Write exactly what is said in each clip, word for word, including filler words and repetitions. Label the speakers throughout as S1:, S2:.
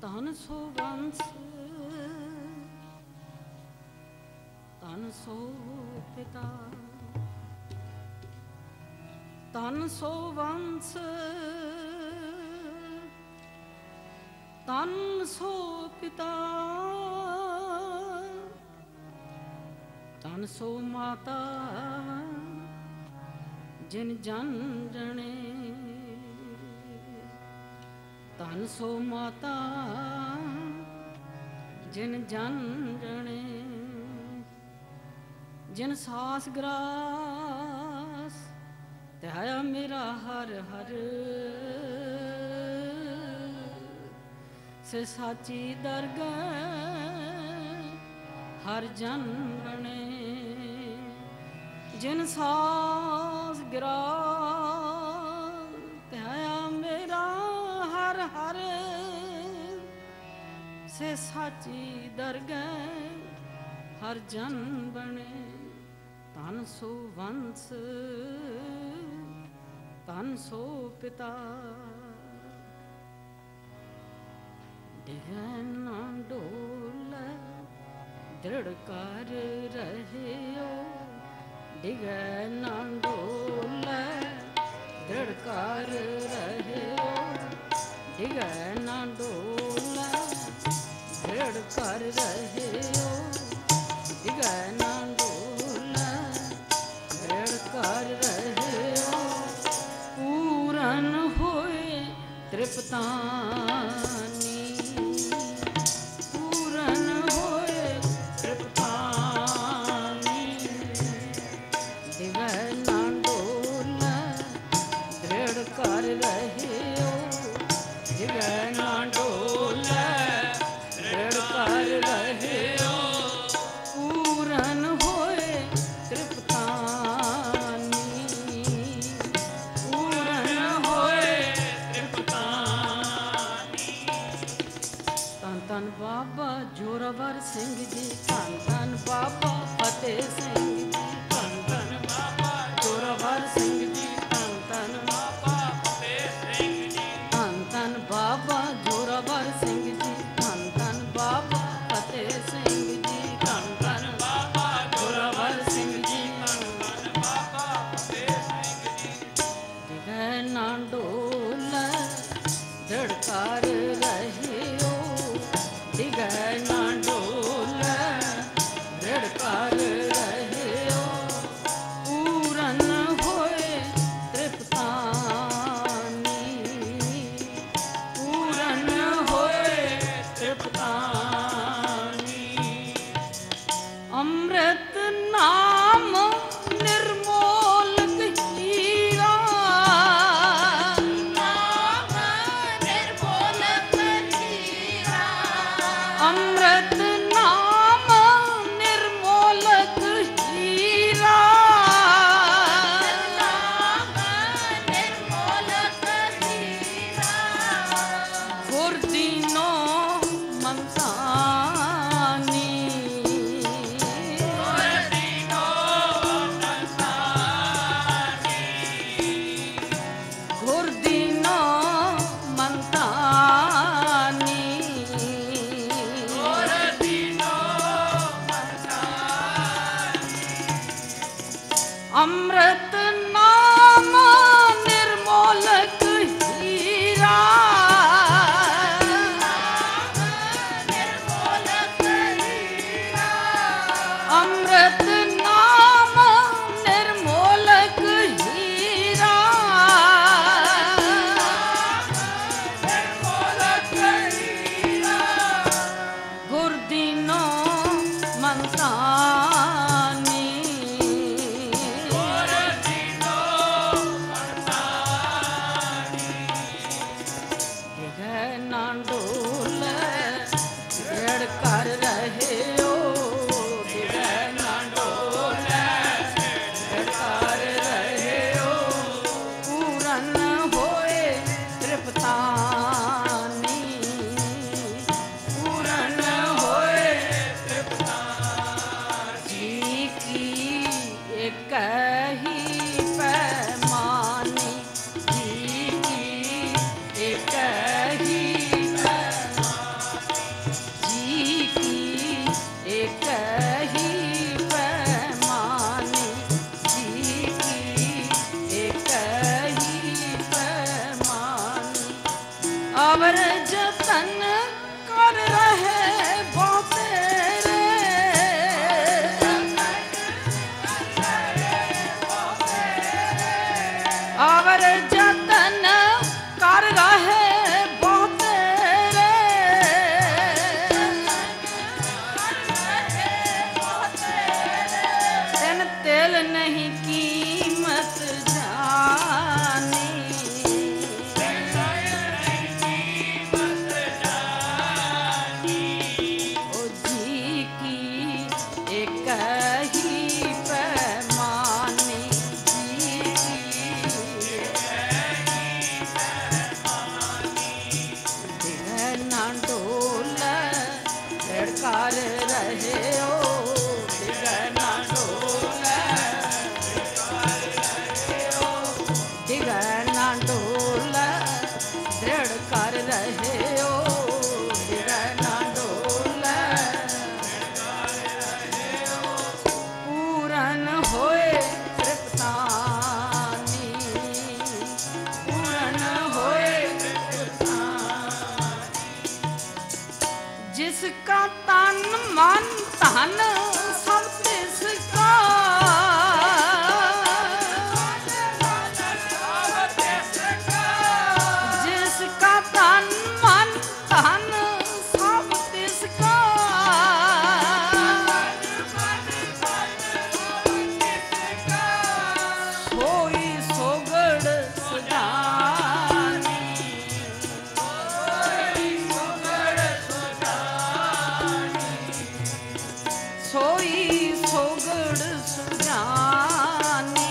S1: ਧਨ ਸੋ ਵੰਸ ਧਨ ਸੋ ਪਿਤਾ ਧਨ ਸੋ ਵੰਸ ਧਨ ਸੋ ਪਿਤਾ ਧਨ ਸੋ ਮਾਤਾ ਜਿਨ ਜਨ ਜਣੇ ਧਨ ਸੋ ਮਾਤਾ ਜਿਨ ਜਨ ਜਣੇ ਜਿਨ ਸਾਸ ਗਰਾਸ ਧਿਆਇਆ ਮੇਰਾ ਹਰ ਹਰ ਸੇ ਸਾਚੀ ਦਰਗਾਹ ਹਰ ਜਨ ਬਣੇ ਜਿਨ ਸਾਸ ਗਰਾਸ ਧਿਆਇਆ ਮੇਰਾ ਹਰ ਹਰ ਸੇ ਸਾਚੀ ਦਰਗਾਹ ਹਰ ਜਨ ਬਣੇ ਧਨ ਸੋ ਵੰਸ ਧਨ ਸੋ ਪਿਤਾ ਡਿਗੈ ਨਾ ਡੋਲੇ ਦ੍ਰਿੜ ਕਰ ਰਹਿਓ ਡਿਗੈ ਨਾ ਡੋਲੇ ਦ੍ਰਿੜ ਕਰ ਰਹਿਓ ਡਿਗੈ ਨਾ ਡੋਲੇ ਦ੍ਰਿੜ ਕਰ ਰਹਿਓ ਡਿਗੈ ਨਾ ਡੋਲੇ ਦ੍ਰਿੜ ਕਰ ਰਹਿਓ ਪੂਰਨ ਹੋਏ ਤ੍ਰਿਪਤਾਨੀ ਪੂਰਨ ਹੋਏ ਤ੍ਰਿਪਤਾਨੀ ਦਿਵੈ ਨਾ ਡੋਲੇ ਦ੍ਰਿੜ ਕਰ ਰਹਿਓ ਦਿਵੈ ਨਾ ਡੋਲੇ ਦ੍ਰਿੜ ਕਰ ਰਹਿਓ ਪੂਰਨ ਹੋਏ ਤ੍ਰਿਪਤਾਨੀ ਪੂਰਨ ਹੋਏ ਤ੍ਰਿਪਤਾਨੀ ਧੰਨ ਧੰਨ ਬਾਬਾ ਜੋਰਾਵਰ ਸਿੰਘ ਜੀ ਧੰਨ ਧੰਨ ਬਾਬਾ ਫਤਿਹ ਸਿੰਘ ਜੀ ਧੰਨ ਧੰਨ ਬਾਬਾ ਜੋਰਾਵਰ ਸਿੰਘ ਜੀ ਧੰਨ ਧੰਨ ਬਾਬਾ ਫਤਿਹ ਸਿੰਘ ਜੀ ਧੰਨ ਧੰਨ ਬਾਬਾ ਜੋਰਾਵਰ ਸਿੰਘ ਜੀ ਧੰਨ ਧੰਨ ਬਾਬਾ ਫਤਿਹ ਸਿੰਘ ਜੀ ਧੰਨ ਧੰਨ ਬਾਬਾ ਜੋਰਾਵਰ ਸਿੰਘ ਜੀ ਧੰਨ ਧੰਨ ਬਾਬਾ ਫਤਿਹ ਸਿੰਘ ਜੀ ਦਿਵੈ ਨਾ ਡੋਲੇ ਦ੍ਰਿੜ ਕਰ ਰਹਿਓ ਦਿਗੈ ਨਾ ਡੋਲੇ ਦ੍ਰਿੜ ਕਰ ਰਹਿਓ ਪੂਰਨ ਹੋਏ ਤ੍ਰਿਪਤਾਨੀ ਪੂਰਨ ਹੋਏ ਤ੍ਰਿਪਤਾਨੀ ਅੰਮ੍ਰਿਤ ਨਾਮ ਨਿਰਮੋਲਕ ਹੀਰਾ ਨਾਮ ਨਿਰਮੋਲਕ ਹੀਰਾ ਅੰਮ੍ਰਿਤ ਨਾਮ ਨਿਰਮੋਲਕ ਹੀਰਾ ਨਾਮ ਨਿਰਮੋਲਕ ਹੀਰਾ ਗੁਰ ਦੀਨੋ ਮੰਤਾਨੀ ਗੁਰ ਦੀਨੋ ਮੰਤਾਨੀ ਗੁਰ ਦੀਨੋ ਮੰਤਾਨੀ ਗੁਰ ਦੀਨੋ ਮੰਤਾਨੀ ਅੰਮ੍ਰਿਤ ਨਾਮ ਨਿਰਮੋਲਕ ਹੀਰਾ ਅੰਮ੍ਰਿਤ ਨਾਮ जिसका तन मन धन सब तिसका, जिसका तन मन धन सब तिसका, सोई सोगड़ सुजानी, सोई सोगड़ सुजानी,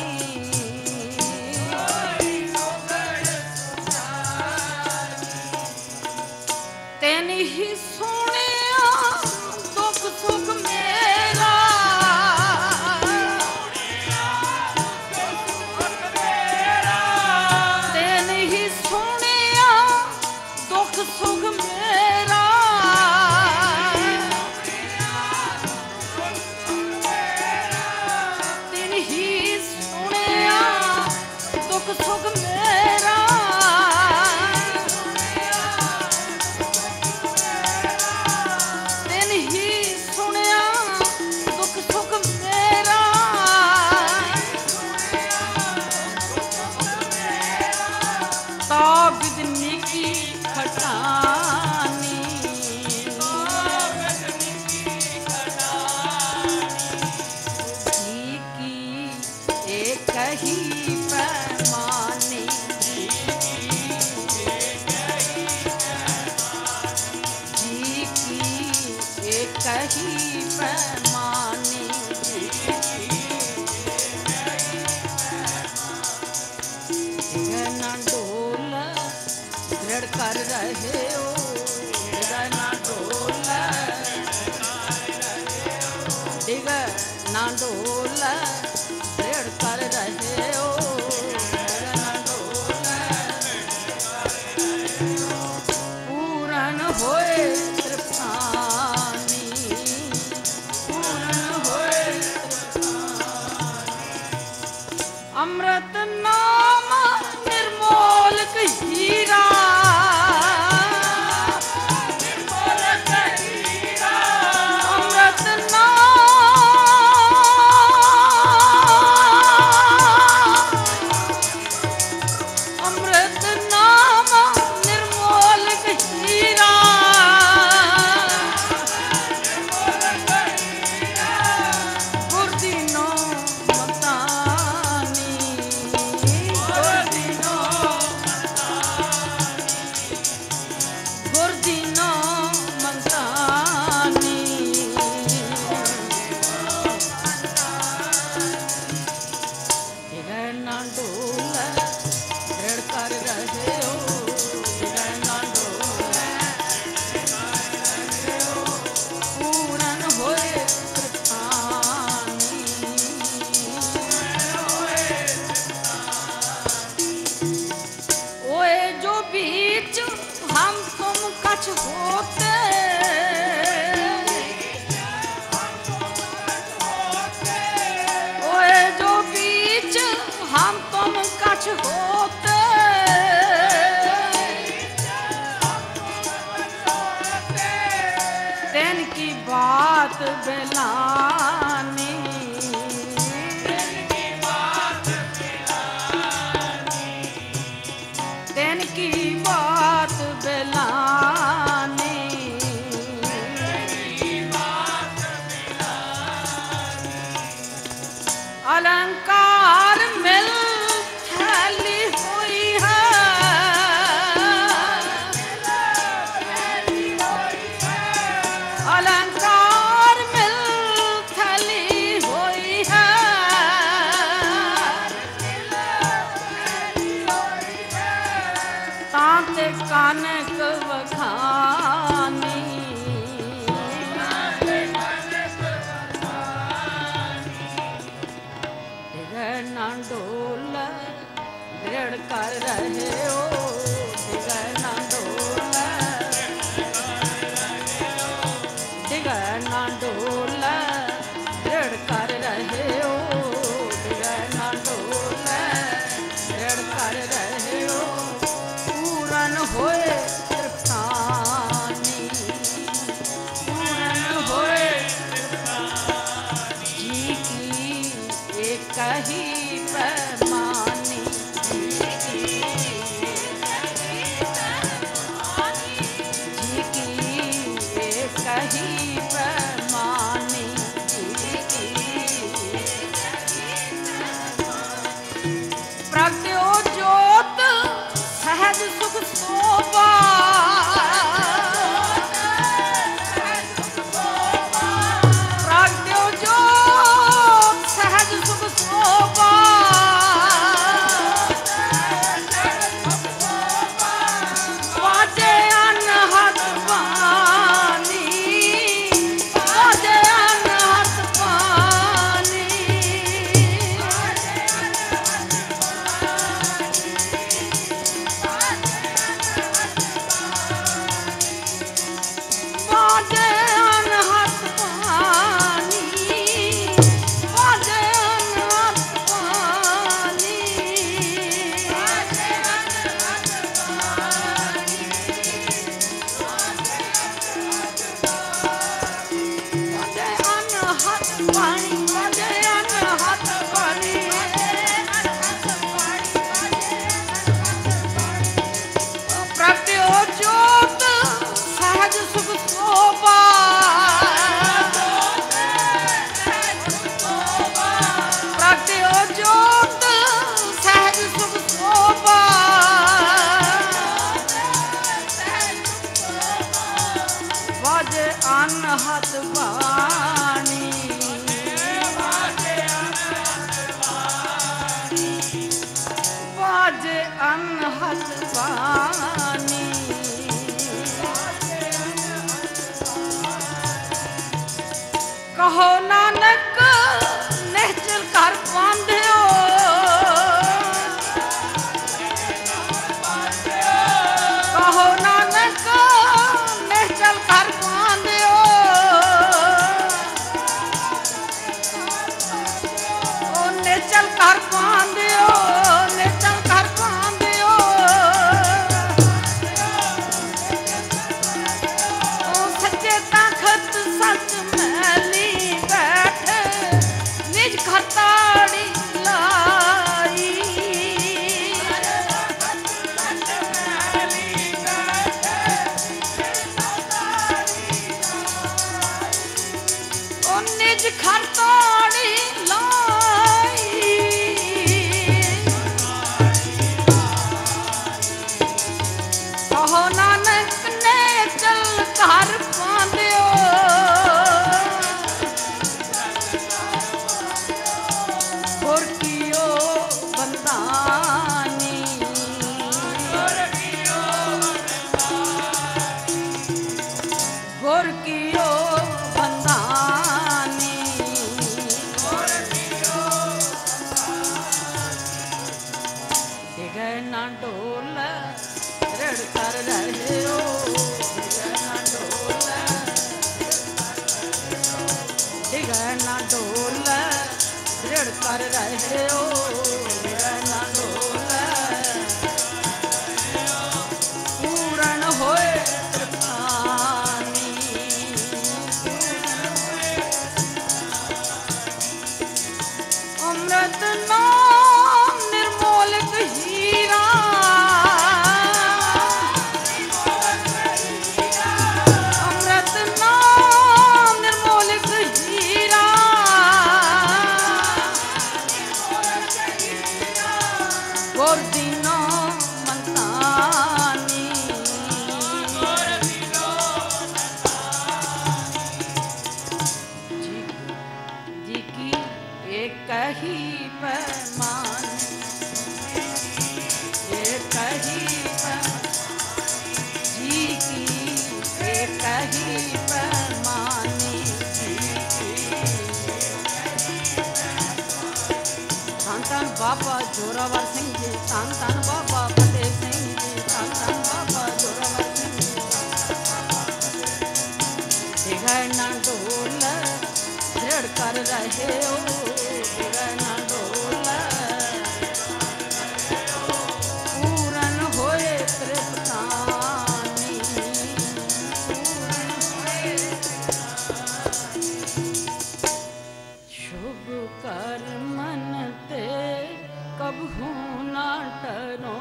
S1: तेन ही सुनिया दुख सुख मेरा, तेन ही सुनिया दुख सुख मेरा, तेन ही सुनिया दुख सुख मेरा, तेन ही सुनिया दुख सुख मेरा, ताब बिदनी की खटानी, जी की एक ही पैमाने, जी की एक ही पैमाने, ना डोल दृढ़ कर रहे हो, ना डोल डिग ना डोल दृढ़ कर रहे हो, ना डोल पूरन होए तृप्तानी, पूरन होए अमृत नाम निर्मोलक हीरा, निर्मोलक हीरा, अमृत नाम, अमृत नाम निर्मोलक हीरा, गुरदीनो मतानी, गुरदीनो गुरदीनो मतानी, दिगर ना डोल दृढ़ कर रहे हो, दिगर ना डोल पूरन होए तृप्तानी, ओए जो बीच हम तुम कछ होते, ओए जो बीच हम तुम कछ होते, तेन की बात बेलानी, तेन की बात बेलानी, अलंकार मिल थैली हुई है, अलंकार मिल थैली कही पैमानी प्रगट्यो ज्योत सहज सुख शोभा प्रगट्यो ज्योत सहज सुख शोभा अनहद वाणी बाजे अनहद वाणी कहो नानक निश्चल कर बांध्यो कहो नानक निश्चल कर बांध्यो ओ निश्चल कर बांध्यो निश्चल कर बांध्यो ओ सच्चे तखत सच मैली बैठ निज खताड़ी लाई ओ निज खताड़ी लाई कहो नानक ने चल कर पांदियो और कियो बंदानी और कियो बंदानी दिगे ना डोल रड़ कर रहे हो दिगे ना डोल दिगे ना डोल रड़ कर रहे हो दिगे ना डोल पूर्ण होए कृपानी अमृत नाम निर्मोलक हीरा अमृत नाम निर्मोलक हीरा गोर दीनो मंतानी जी जी की एक ही पैमान एक ही जी की एक ही पैमानी धन धन बाबा जोरावर सिंह जी धन धन बाबा फतेह सिंह जी धन धन बाबा जोरावर सिंह जी दिखे ना डोल दृढ़ कर रहे हो दिखे ना डोल पूर्ण होए तृप्तानी शुभ कर मन ते कबहू ना डरो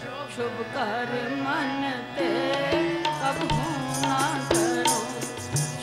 S1: शुभ कर मन ते कबहू ना डरो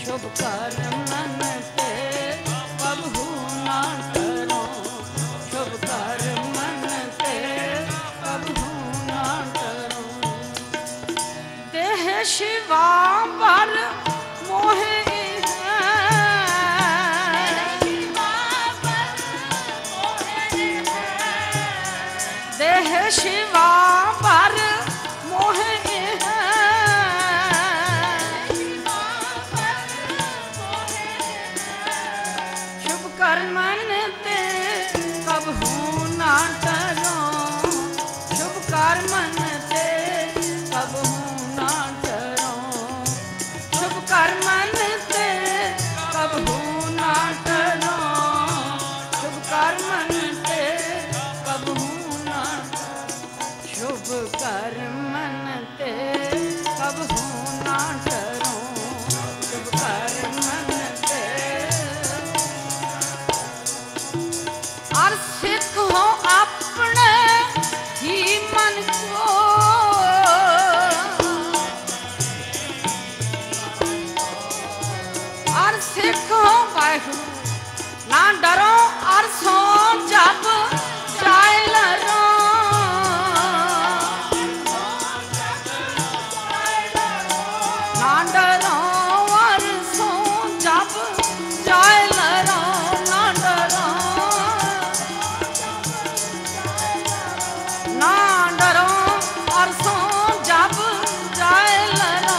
S1: सिखो वाहिगुरु ना डरो और सो जप जाए लरो ना डरो और सो जप जाए लरो ना डरो ना डरो और सो जप जाए लरो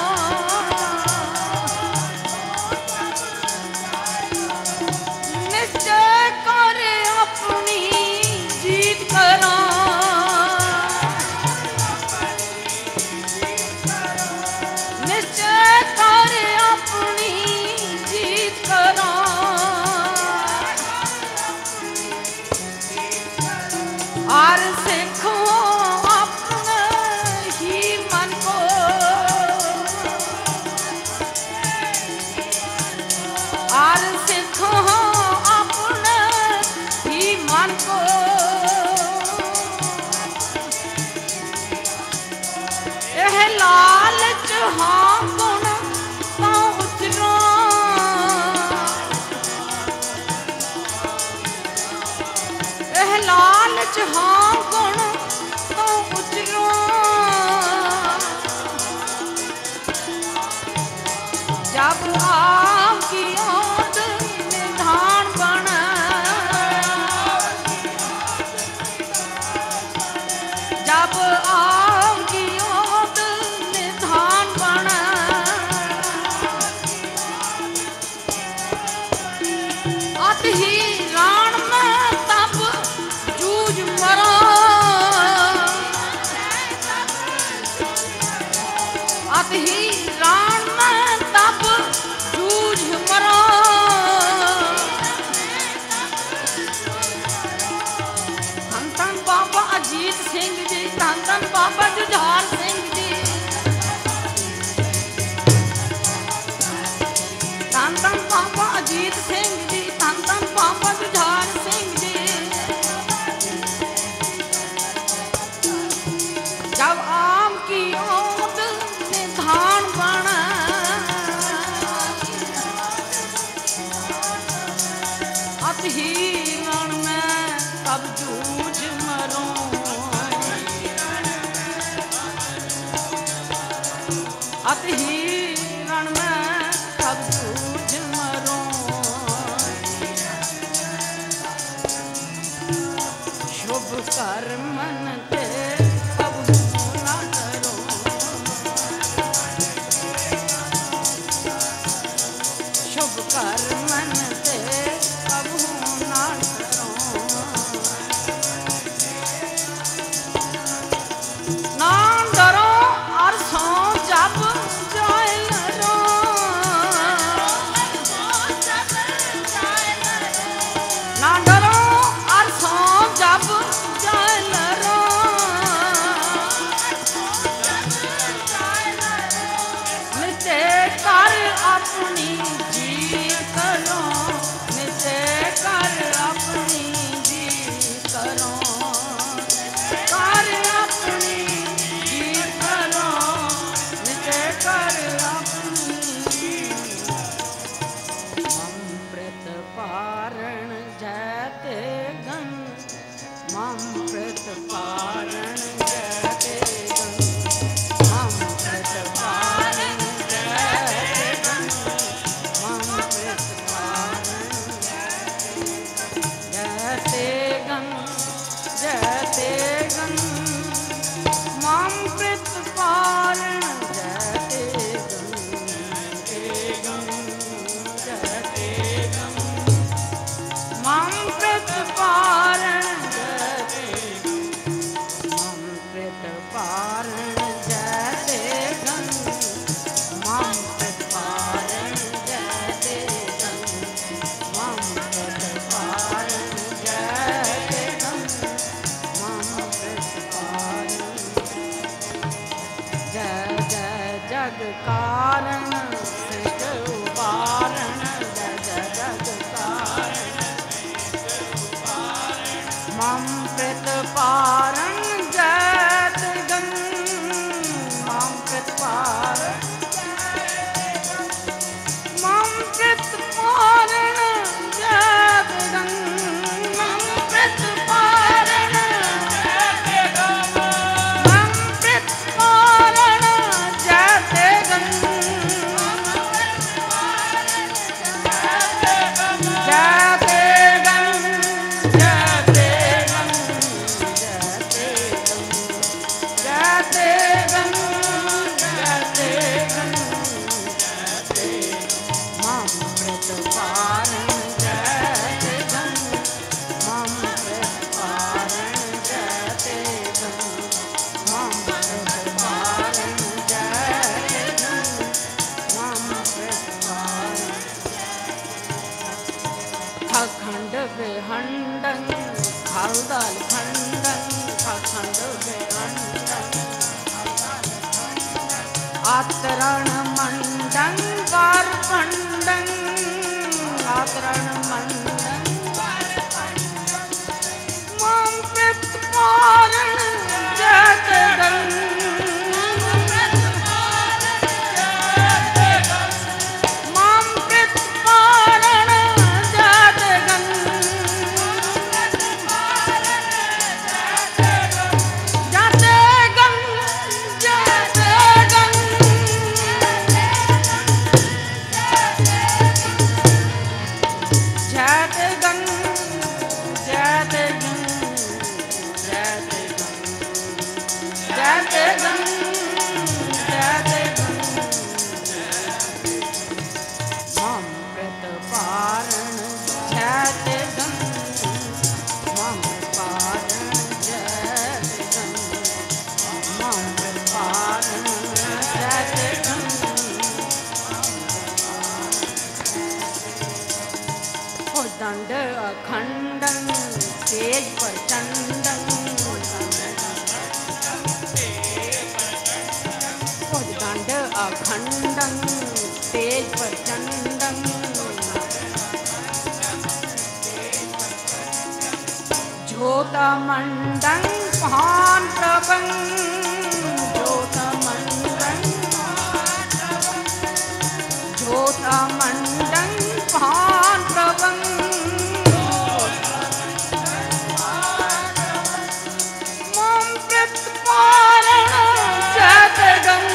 S1: निश्चय कर अपनी जीत करो निश्चय कर अपनी जीत करो और सीखो अपने ही मन को और सीखो अपने ही मन को यह लालच हाँ गुण तो उतरो यह लालच हाँ गुण तो उतरो जब आपकी ओट निधान बना जब आपकी ओट निधान बना अत ही राण में तब जूझ मरो अत ही राण में तब जूझ मरो धन धन बाबा अजीत सिंह जी धन धन बाबा जुझार सिंह जी धन धन बाबा अजीत सिंह जी धन धन बाबा जुझार सिंह जी जब आम की ओट निधान बना अत ही रण में तब जूझ मरो अत ही रण में तब जूझ मरो शुभ कर मन ते तब ना करो शुभ कर मन ते तब ना करो ना डरो और सो जब जाए लरो ना डरो और सो जब जाए लरो निश्चय कर अपनी जीत करो निश्चय कर अपनी जीत करो कर अपनी जीत करो निश्चय कर अपनी मम प्रत पारण जयते गण मम प्रत पारण जयते गण मम प्रत पारण जयते गण मम आतरण मंडन वार पंडन आतरण मंडन मम प्रतिपारण जत गं मम प्रतिपारण जत गं जत गं जत गं जत गं जत गं जत गं जत गं मम प्रतिपारण जत गं मम पारण जत गं मम प्रतिपारण जत गं ओ दंड अखंडं तेज प्रचंडं ओ दंड अखंडं तेज प्रचंडं ज्योतमंडं महान प्रभं ज्योतमंडं ज्योतमंडं महान प्रभं मम प्रतिपारण जत गं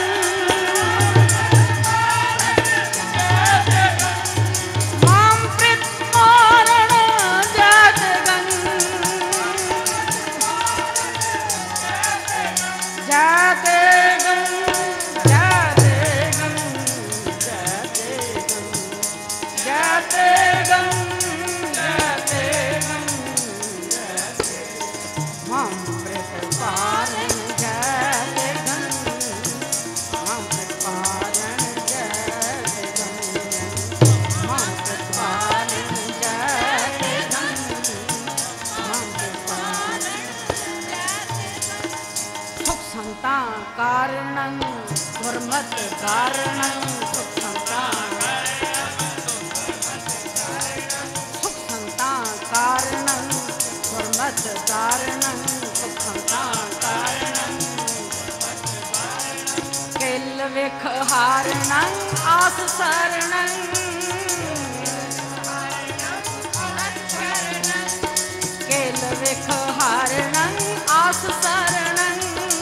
S1: मम प्रतिपारण जत गं जत गं जत गं जत गं जत गं मम प्रतिपारण जत गं मम प्रतिपारण जत गं मम प्रतिपारण जत गं मम प्रतिपारण सुख संता कारणं धर्मत कारणं सुख संता सुख संता कारणं धर्मत कारणं सुख संता कारणं केल विख हारणं आस शरणं केल विख हारणं आस शरणं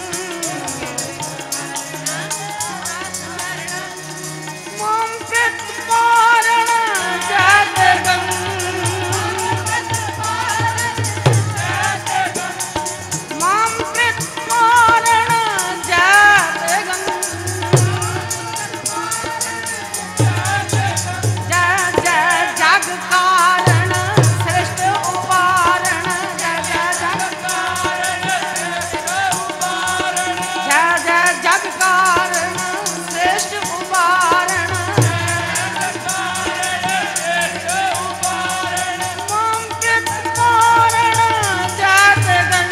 S1: मम प्रतिपारण जत गं मम प्रतिपारण जत गं जय जय जग कारण श्रेष्ठ उपारण जय जय जग कारण जय जय जग कारण श्रेष्ठ उपारण मम प्रतिपारण जत गं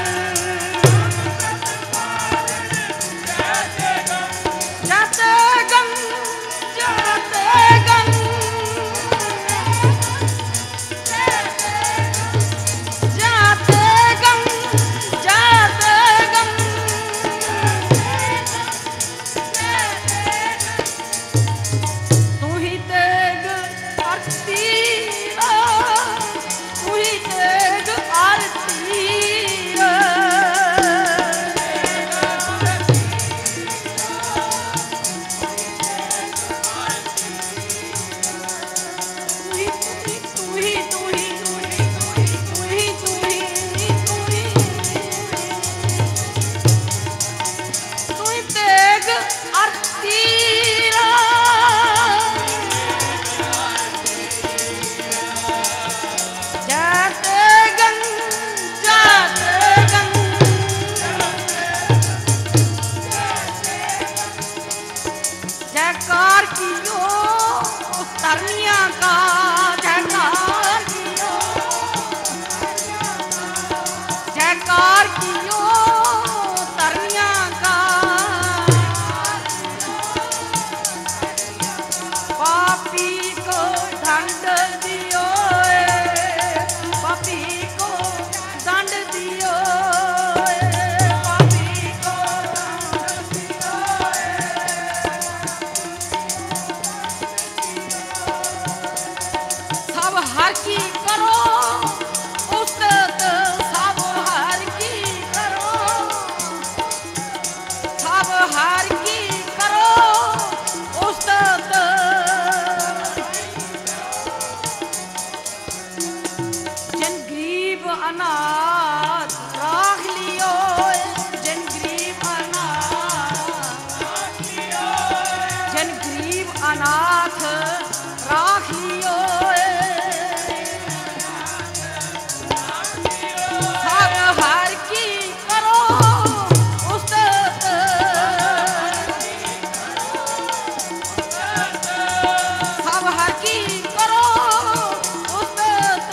S1: जत गं जत गं जत गं जत गं तू ही तेग आरती तू ही तेग आरती तू ही तू ही तू ही तू ही तू ही तू ही तू ही तेग आरती जत गं जत गं जयकार कियो तरनिया का जयकार कियो जयकार कियो तरनिया का पापी को दंड दियो, पापी को दंड दियो, पापी को दंड दियो। सब हर की करो उस्तत, सब हर की करो, सब हर की करो उस्तत। जिन गरीब अनाथ राख लियो, जिन गरीब अनाथ राख लियो, जिन गरीब अनाथ राख लियो, सब हर की करो उस्तत, सब हर की करो उस्तत।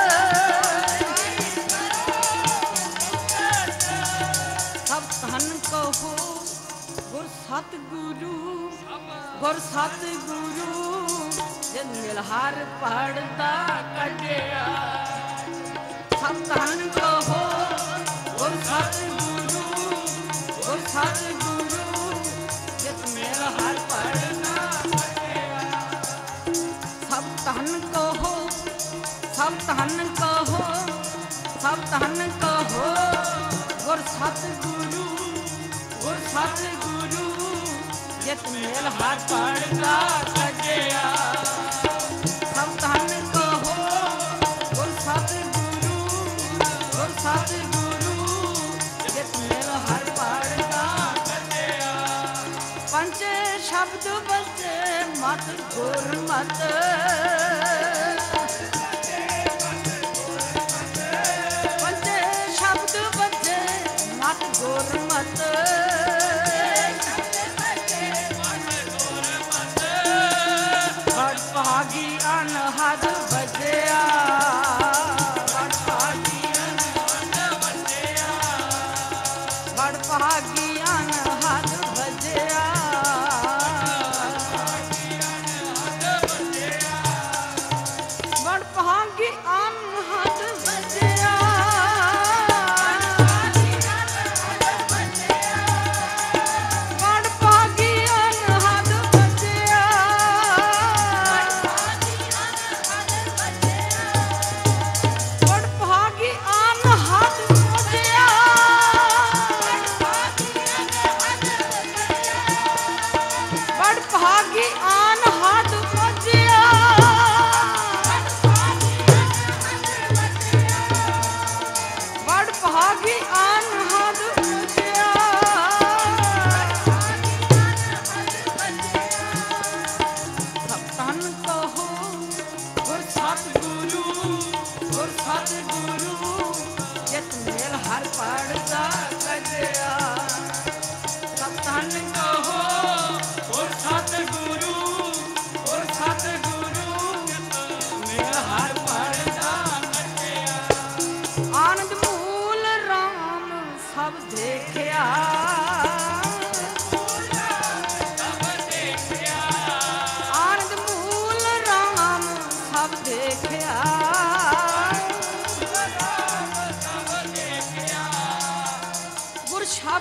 S1: सब धन कहो गुर सतगुरु, गुर सतगुरु जिन निलहार पढ़ता कटिया। सब धन कहो गुर सतगुरु, गुर सतगुरु जिन निलहार पढ़ता कटिया। सब धन कहो, सब धन कहो, सब धन कहो गुर सतगुरु, गुर सतगुरु जित मेल हर पढ़ता कटिया। सब धन कहो गुर सतगुरु, गुर सतगुरु जित मेल हर पढ़ता कटिया। पंच शब्द बचे मत गुरमत, पंच शब्द बचे मत गुरमत, भागी अनहद बजया, बड़ भागी अनहद बजया, बड़ भागी अनहद बजया, बड़ भागी अनहद बजया, बड़ भागी अनहद बजया, बड़ भागी अनहद बजया, बड़ भागी अनहद बजया, बड़ भागी अनहद बजया। सब धन कहो गुर सतगुरु, गुर सतगुरु जित मेल हर पढ़ता कटिया। सब धन कहो गुर सतगुरु, गुर सतगुरु जित मेल हर पढ़ता कटिया। आनंद मूल राम सब देखिया, आनंद मूल राम सब देखिया, गुर शब्द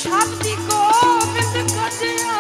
S1: शब्दी गोबिंद गजया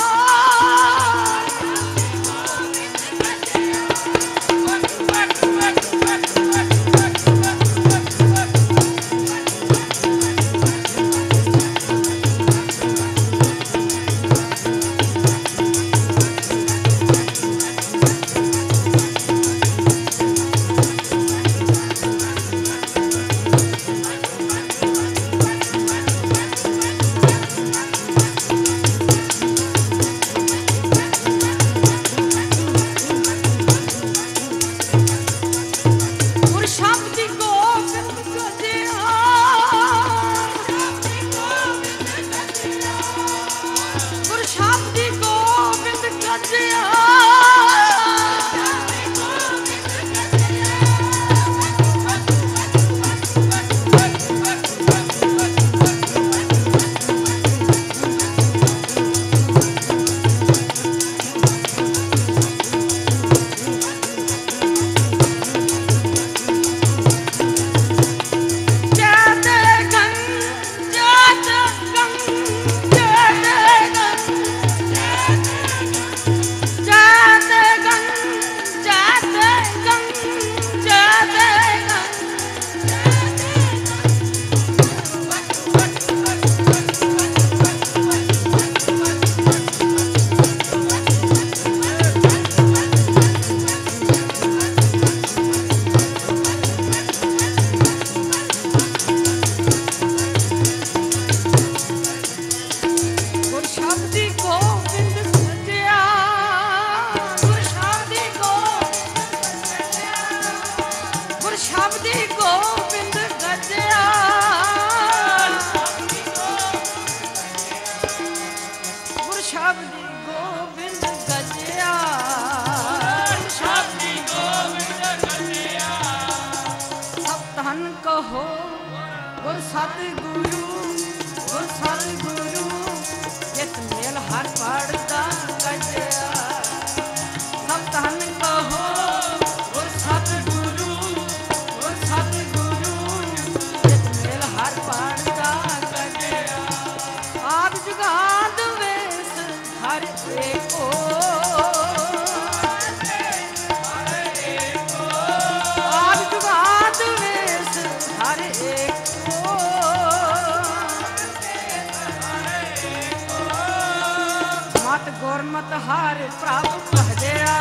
S1: गुरमत हार प्रभु भजया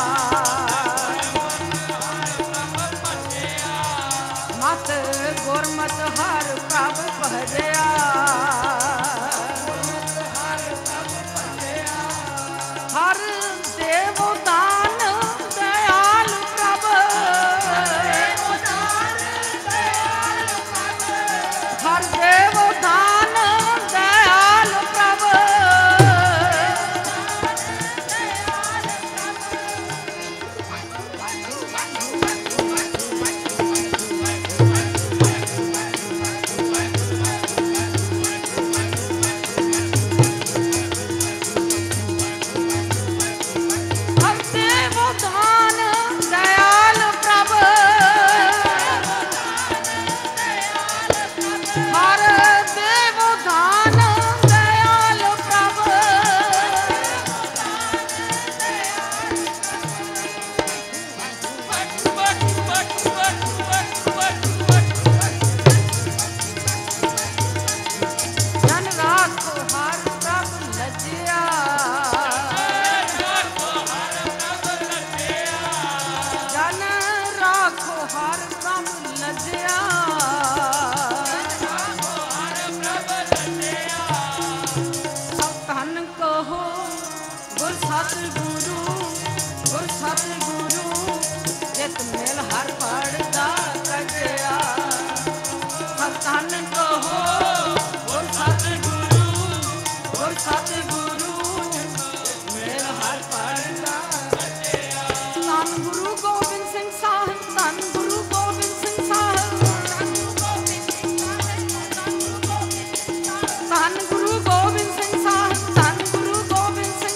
S1: मत गुरमत हार प्रभु भजया हर देव दान दयाल प्रभु हर देव दान दयाल प्रभु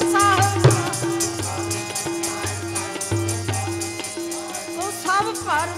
S1: पर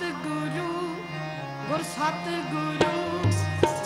S1: गुरु गुर सत गुरु